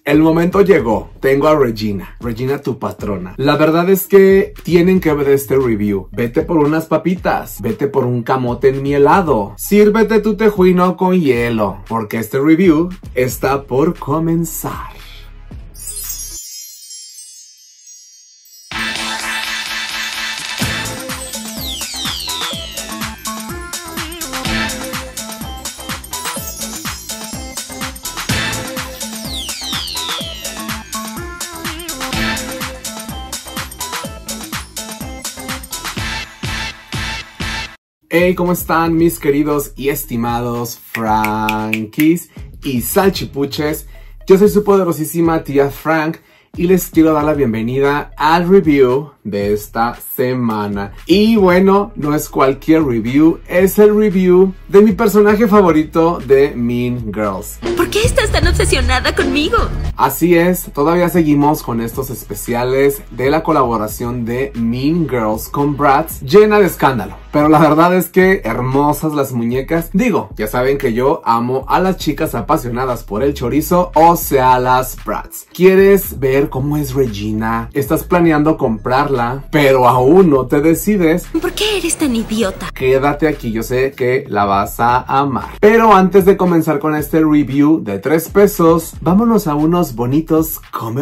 El momento llegó. Tengo a Regina. Regina, tu patrona. La verdad es que tienen que ver este review. Vete por unas papitas. Vete por un camote enmielado. Sírvete tu tejuino con hielo. Porque este review está por comenzar. Hey, ¿cómo están mis queridos y estimados Frankies y salchipuches? Yo soy su poderosísima tía Frank y les quiero dar la bienvenida al review de esta semana. Y bueno, no es cualquier review, es el review de mi personaje favorito de Mean Girls. ¿Por qué estás tan obsesionada conmigo? Así es, todavía seguimos con estos especiales de la colaboración de Mean Girls con Bratz, llena de escándalo. Pero la verdad es que hermosas las muñecas. Digo, ya saben que yo amo a las chicas apasionadas por el chorizo, o sea, las Bratz. ¿Quieres ver cómo es Regina? ¿Estás planeando comprarla, pero aún no te decides? ¿Por qué eres tan idiota? Quédate aquí, yo sé que la vas a amar. Pero antes de comenzar con este review de 3 pesos, vámonos a unos bonitos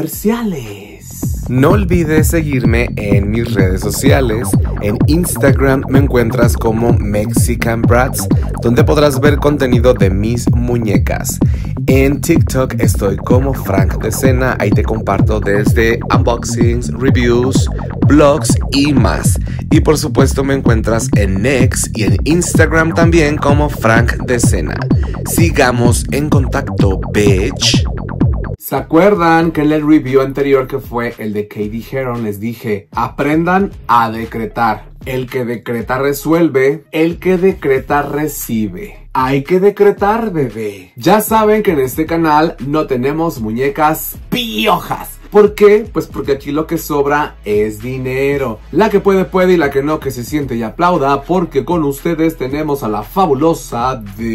comerciales. No olvides seguirme en mis redes sociales. En Instagram me encuentras como Mexican Bratz, donde podrás ver contenido de mis muñecas. En TikTok estoy como Frank de Cena, ahí te comparto desde unboxings, reviews, vlogs y más. Y por supuesto me encuentras en X y en Instagram también como Frank de Cena. Sigamos en contacto, bitch. ¿Se acuerdan que en el review anterior, que fue el de Katie Heron, les dije, aprendan a decretar? El que decreta resuelve, el que decreta recibe. Hay que decretar, bebé. Ya saben que en este canal no tenemos muñecas piojas. ¿Por qué? Pues porque aquí lo que sobra es dinero. La que puede, puede, y la que no, que se siente y aplauda, porque con ustedes tenemos a la fabulosa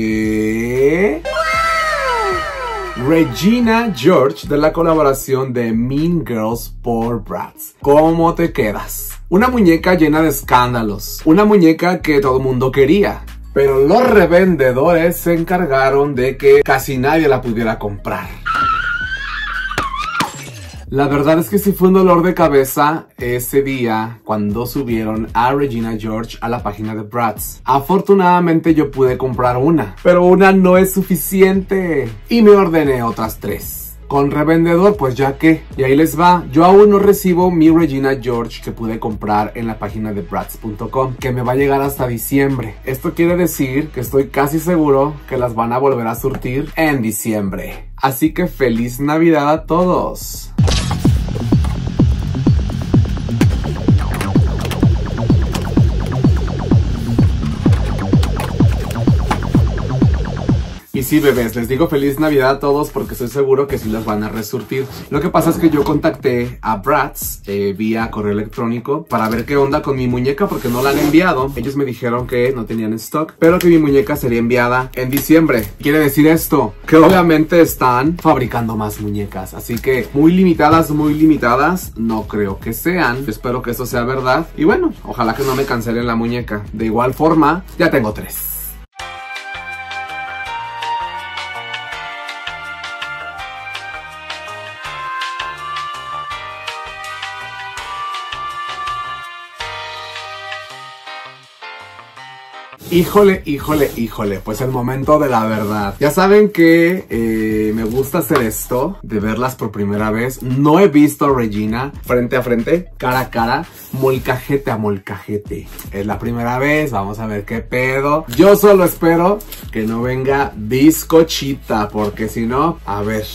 de... Regina George, de la colaboración de Mean Girls por Bratz. ¿Cómo te quedas? Una muñeca llena de escándalos. Una muñeca que todo el mundo quería. Pero los revendedores se encargaron de que casi nadie la pudiera comprar. La verdad es que sí fue un dolor de cabeza ese día cuando subieron a Regina George a la página de Bratz. Afortunadamente yo pude comprar una, pero una no es suficiente y me ordené otras 3. Con revendedor, pues ya que, y ahí les va. Yo aún no recibo mi Regina George que pude comprar en la página de Bratz.com, que me va a llegar hasta diciembre. Esto quiere decir que estoy casi seguro que las van a volver a surtir en diciembre. Así que feliz Navidad a todos. Y sí, bebés, les digo feliz Navidad a todos porque estoy seguro que sí las van a resurtir. Lo que pasa es que yo contacté a Bratz vía correo electrónico para ver qué onda con mi muñeca porque no la han enviado. Ellos me dijeron que no tenían stock, pero que mi muñeca sería enviada en diciembre. Quiere decir esto, que obviamente están fabricando más muñecas. Así que muy limitadas, no creo que sean. Espero que eso sea verdad. Y bueno, ojalá que no me cancelen la muñeca. De igual forma, ya tengo 3. Híjole, pues el momento de la verdad. Ya saben que me gusta hacer esto, de verlas por primera vez. No he visto a Regina frente a frente, cara a cara, molcajete a molcajete. Es la primera vez, vamos a ver qué pedo. Yo solo espero que no venga bizcochita, porque si no, a ver.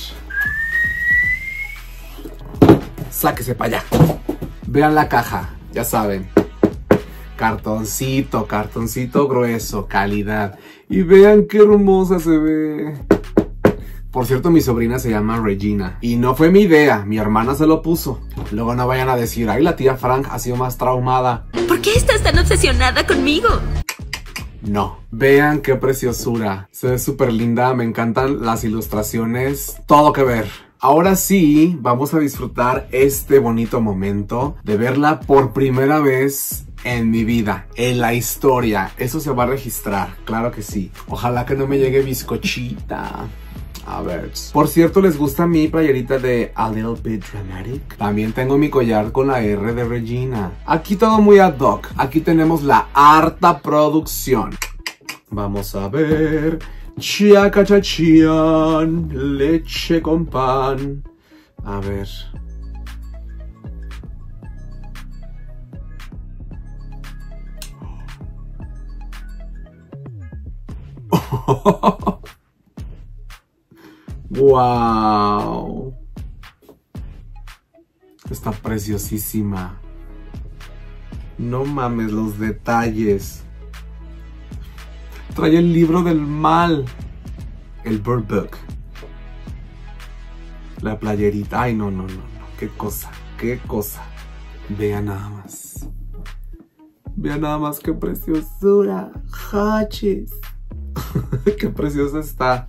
Sáquese para allá. Vean la caja, ya saben. Cartoncito grueso, calidad. Y vean qué hermosa se ve. Por cierto, mi sobrina se llama Regina. Y no fue mi idea, mi hermana se lo puso. Luego no vayan a decir, ay, la tía Frank ha sido más traumada. ¿Por qué estás tan obsesionada conmigo? No. Vean qué preciosura. Se ve súper linda, me encantan las ilustraciones. Todo que ver. Ahora sí, vamos a disfrutar este bonito momento de verla por primera vez en mi vida, en la historia. Eso se va a registrar, claro que sí. Ojalá que no me llegue bizcochita. A ver. Por cierto, ¿les gusta mi playerita de A Little Bit Dramatic? También tengo mi collar con la R de Regina. Aquí todo muy ad hoc. Aquí tenemos la harta producción. Vamos a ver. Chiacachachian, leche con pan. A ver. Wow. Está preciosísima. No mames los detalles. Trae el libro del mal. El Bird Book. La playerita. Ay, no. Qué cosa. Vean nada más. Vean nada más qué preciosura. Hachis. Qué preciosa está.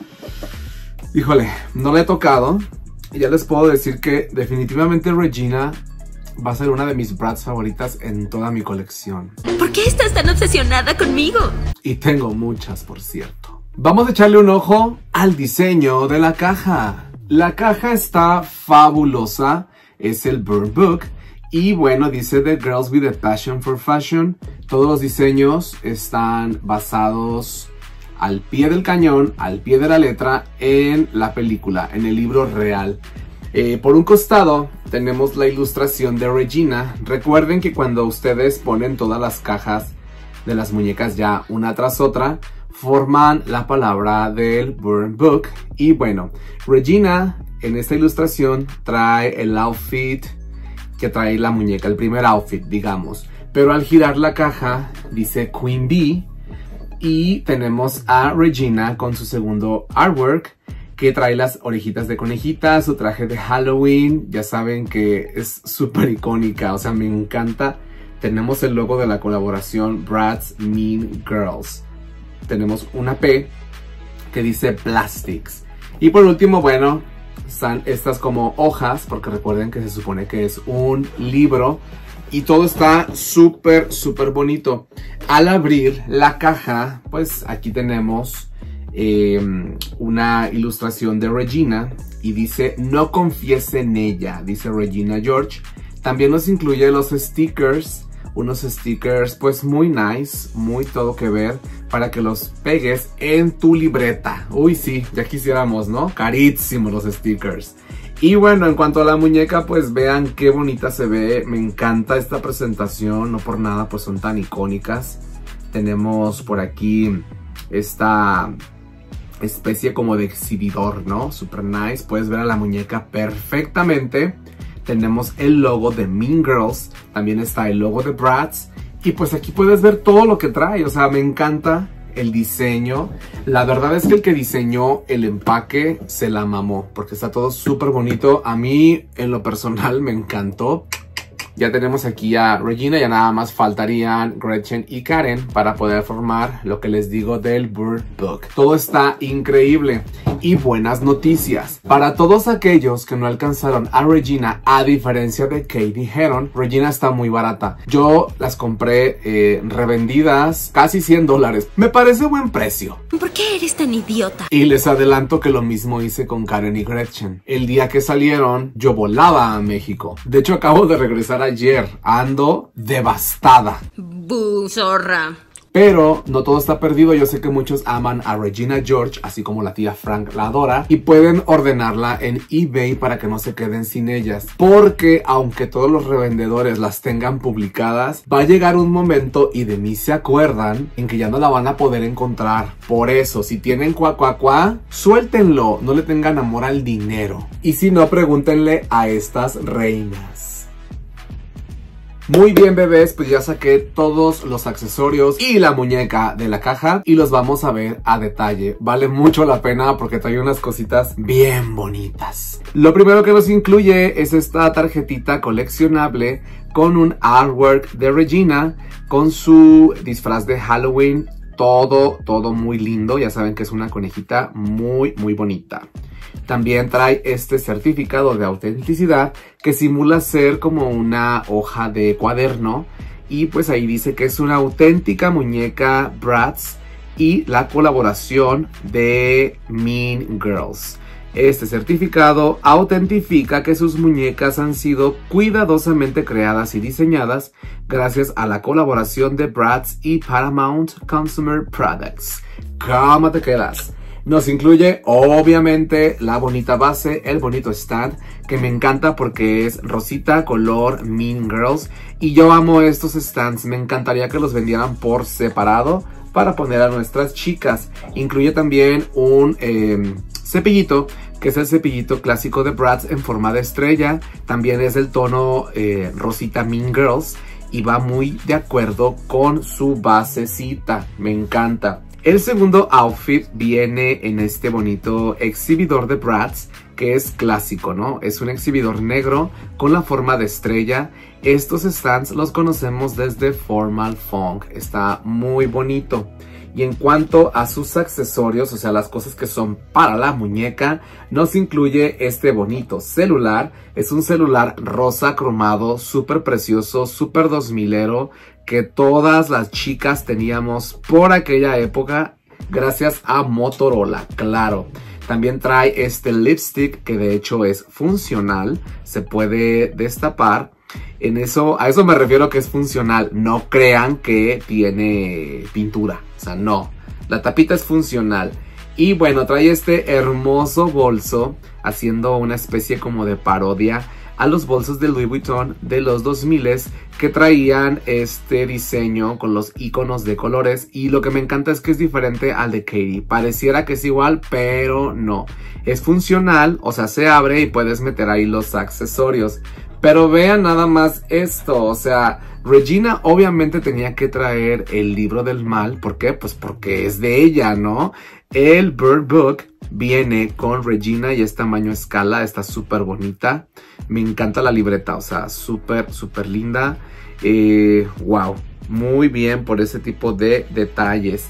Híjole, no la he tocado. Y ya les puedo decir que definitivamente Regina va a ser una de mis Bratz favoritas en toda mi colección. ¿Por qué estás tan obsesionada conmigo? Y tengo muchas, por cierto. Vamos a echarle un ojo al diseño de la caja. La caja está fabulosa. Es el Bird Book. Y bueno, dice The Girls with a Passion for Fashion. Todos los diseños están basados al pie del cañón, al pie de la letra, en la película, en el libro real. Por un costado tenemos la ilustración de Regina. Recuerden que cuando ustedes ponen todas las cajas de las muñecas ya una tras otra, forman la palabra del Bird Book. Y bueno, Regina en esta ilustración trae el outfit que trae la muñeca, el primer outfit, digamos. Pero al girar la caja dice Queen Bee. Y tenemos a Regina con su segundo artwork, que trae las orejitas de conejita, su traje de Halloween. Ya saben que es súper icónica, o sea, me encanta. Tenemos el logo de la colaboración Bratz Mean Girls. Tenemos una P que dice Plastics. Y por último, bueno, están estas como hojas, porque recuerden que se supone que es un libro. Y todo está súper bonito. Al abrir la caja, pues aquí tenemos una ilustración de Regina. Y dice, no confíes en ella, dice Regina George. También nos incluye los stickers. Unos stickers pues muy nice, muy todo que ver, para que los pegues en tu libreta. Uy sí, ya quisiéramos, ¿no? Carísimos los stickers. Y bueno, en cuanto a la muñeca, pues vean qué bonita se ve. Me encanta esta presentación, no por nada pues son tan icónicas. Tenemos por aquí esta especie como de exhibidor, ¿no? Super nice, puedes ver a la muñeca perfectamente. Tenemos el logo de Mean Girls, también está el logo de Bratz. Y pues aquí puedes ver todo lo que trae, o sea, me encanta el diseño. La verdad es que el que diseñó el empaque se la mamó, porque está todo súper bonito. A mí, en lo personal, me encantó. Ya tenemos aquí a Regina, ya nada más faltarían Gretchen y Karen para poder formar lo que les digo del Bird Book. Todo está increíble. Y buenas noticias. Para todos aquellos que no alcanzaron a Regina, a diferencia de Katie Heron, Regina está muy barata. Yo las compré revendidas casi $100. Me parece buen precio. ¿Por qué eres tan idiota? Y les adelanto que lo mismo hice con Karen y Gretchen. El día que salieron, yo volaba a México. De hecho, acabo de regresar ayer. Ando devastada. ¡Bu, zorra! Pero no todo está perdido. Yo sé que muchos aman a Regina George, así como la tía Frank la adora, y pueden ordenarla en eBay para que no se queden sin ellas. Porque aunque todos los revendedores las tengan publicadas, va a llegar un momento, y de mí se acuerdan, en que ya no la van a poder encontrar. Por eso, si tienen cuacuacuá, suéltenlo, no le tengan amor al dinero. Y si no, pregúntenle a estas reinas. Muy bien, bebés, pues ya saqué todos los accesorios y la muñeca de la caja y los vamos a ver a detalle. Vale mucho la pena porque trae unas cositas bien bonitas. Lo primero que nos incluye es esta tarjetita coleccionable con un artwork de Regina con su disfraz de Halloween. Todo muy lindo. Ya saben que es una conejita muy bonita. También trae este certificado de autenticidad que simula ser como una hoja de cuaderno. Y pues ahí dice que es una auténtica muñeca Bratz y la colaboración de Mean Girls. Este certificado autentifica que sus muñecas han sido cuidadosamente creadas y diseñadas gracias a la colaboración de Bratz y Paramount Consumer Products. ¿Cómo te quedas? Nos incluye obviamente la bonita base, el bonito stand, que me encanta porque es rosita color Mean Girls. Y yo amo estos stands, me encantaría que los vendieran por separado para poner a nuestras chicas. Incluye también un cepillito, que es el cepillito clásico de Bratz en forma de estrella. También es el tono rosita Mean Girls y va muy de acuerdo con su basecita, me encanta. El segundo outfit viene en este bonito exhibidor de Bratz, que es clásico, ¿no? Es un exhibidor negro con la forma de estrella. Estos stands los conocemos desde Formal Funk, está muy bonito. Y en cuanto a sus accesorios, o sea, las cosas que son para la muñeca, nos incluye este bonito celular. Es un celular rosa cromado, súper precioso, súper 2000ero, que todas las chicas teníamos por aquella época, gracias a Motorola, claro. También trae este lipstick, que de hecho es funcional, se puede destapar. A eso me refiero que es funcional, no crean que tiene pintura, o sea, no, la tapita es funcional. Y bueno, trae este hermoso bolso, haciendo una especie como de parodia a los bolsos de Louis Vuitton de los 2000s, que traían este diseño con los iconos de colores. Y lo que me encanta es que es diferente al de Katie, pareciera que es igual, pero no, es funcional, o sea, se abre y puedes meter ahí los accesorios. Pero vean nada más esto, o sea, Regina obviamente tenía que traer el libro del mal. ¿Por qué? Pues porque es de ella, ¿no? El Bird Book viene con Regina y es tamaño escala, está súper bonita. Me encanta la libreta, o sea, súper, súper linda. Wow, muy bien por ese tipo de detalles.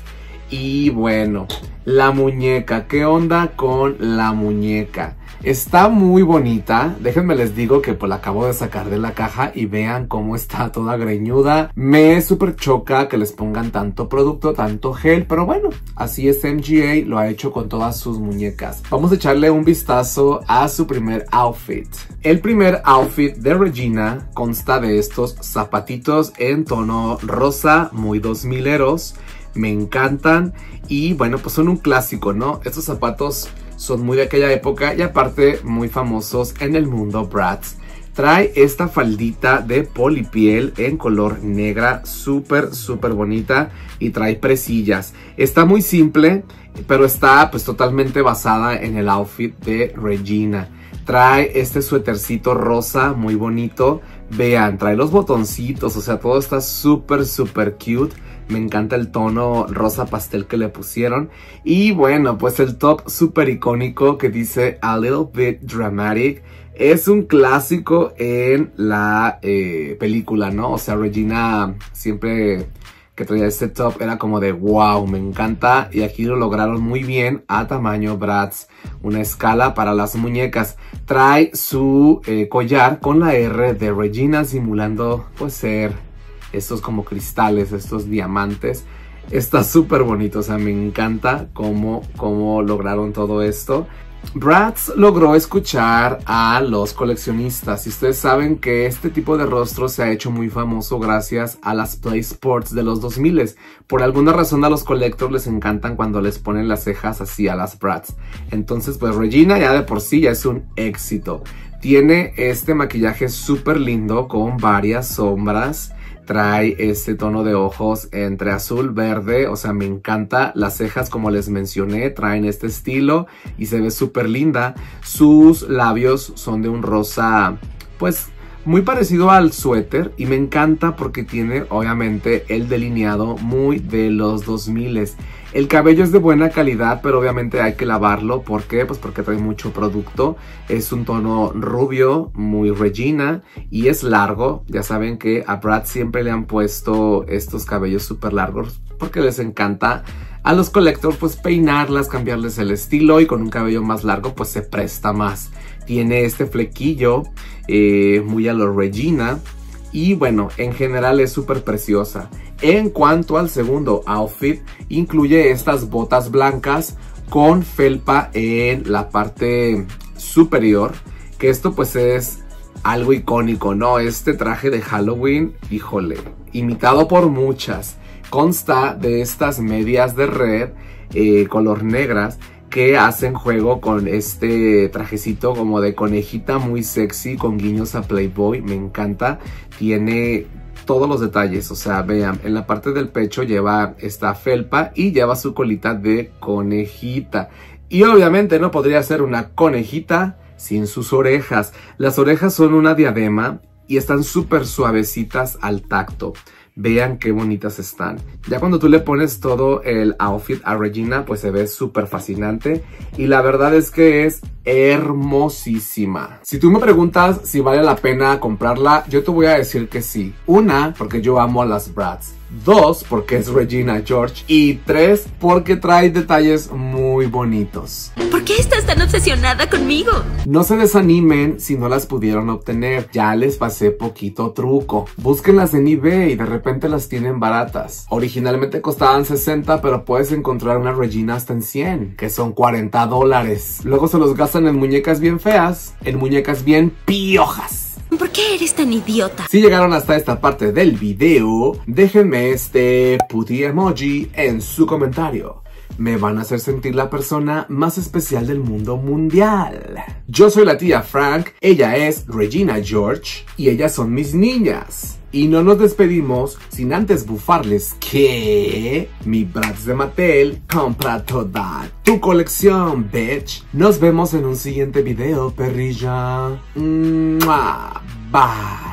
Y bueno, la muñeca, ¿qué onda con la muñeca? Está muy bonita, déjenme les digo que pues la acabo de sacar de la caja y vean cómo está toda greñuda. Me súper choca que les pongan tanto producto, tanto gel, pero bueno, así es MGA, lo ha hecho con todas sus muñecas. Vamos a echarle un vistazo a su primer outfit. El primer outfit de Regina consta de estos zapatitos en tono rosa, muy 2000eros. Me encantan y bueno, pues son un clásico, ¿no? Estos zapatos son muy de aquella época y aparte muy famosos en el mundo Bratz. Trae esta faldita de polipiel en color negra, súper, súper bonita y trae presillas. Está muy simple, pero está pues totalmente basada en el outfit de Regina. Trae este suétercito rosa muy bonito. Vean, trae los botoncitos, o sea, todo está súper, súper cute. Me encanta el tono rosa pastel que le pusieron. Y bueno, pues el top súper icónico que dice A Little Bit Dramatic. Es un clásico en la película, ¿no? O sea, Regina siempre que traía este top era como de wow, me encanta. Y aquí lo lograron muy bien a tamaño Bratz. Una escala para las muñecas. Trae su collar con la R de Regina simulando pues ser estos como cristales, estos diamantes. Está súper bonito, o sea, me encanta cómo lograron todo esto. Bratz logró escuchar a los coleccionistas y ustedes saben que este tipo de rostro se ha hecho muy famoso gracias a las Play Sports de los 2000s. Por alguna razón a los collectors les encantan cuando les ponen las cejas así a las Bratz. Entonces pues Regina ya de por sí ya es un éxito. Tiene este maquillaje súper lindo con varias sombras. Trae este tono de ojos entre azul, verde, o sea, me encanta. Las cejas, como les mencioné, traen este estilo y se ve súper linda. Sus labios son de un rosa, pues, muy parecido al suéter y me encanta porque tiene, obviamente, el delineado muy de los 2000s. El cabello es de buena calidad, pero obviamente hay que lavarlo. ¿Por qué? Pues porque trae mucho producto. Es un tono rubio, muy Regina, y es largo. Ya saben que a Bratz siempre le han puesto estos cabellos súper largos porque les encanta a los collectors pues peinarlas, cambiarles el estilo, y con un cabello más largo pues se presta más. Tiene este flequillo muy a lo Regina, y bueno, en general es súper preciosa. En cuanto al segundo outfit, incluye estas botas blancas con felpa en la parte superior, que esto pues es algo icónico, ¿no? Este traje de Halloween, híjole, imitado por muchas. Consta de estas medias de red color negras que hacen juego con este trajecito como de conejita muy sexy con guiños a Playboy. Me encanta, tiene todos los detalles, o sea, vean, en la parte del pecho lleva esta felpa y lleva su colita de conejita. Y obviamente no podría ser una conejita sin sus orejas. Las orejas son una diadema y están súper suavecitas al tacto. Vean qué bonitas están. Ya cuando tú le pones todo el outfit a Regina, pues se ve súper fascinante. Y la verdad es que es hermosísima. Si tú me preguntas si vale la pena comprarla, yo te voy a decir que sí. 1, porque yo amo a las Bratz. 2, porque es Regina George. Y 3, porque trae detalles muy bonitos. ¿Por qué estás tan obsesionada conmigo? No se desanimen si no las pudieron obtener. Ya les pasé poquito truco. Búsquenlas en eBay y de repente las tienen baratas. Originalmente costaban 60, pero puedes encontrar una Regina hasta en 100, que son $40. Luego se los gastan en muñecas bien feas, en muñecas bien piojas. ¿Por qué eres tan idiota? Si llegaron hasta esta parte del video, déjenme este putty emoji en su comentario. Me van a hacer sentir la persona más especial del mundo mundial. Yo soy la tía Frank, ella es Regina George y ellas son mis niñas. Y no nos despedimos sin antes bufarles que mi Bratz de Mattel compra toda tu colección, bitch. Nos vemos en un siguiente video, perrilla. Bye.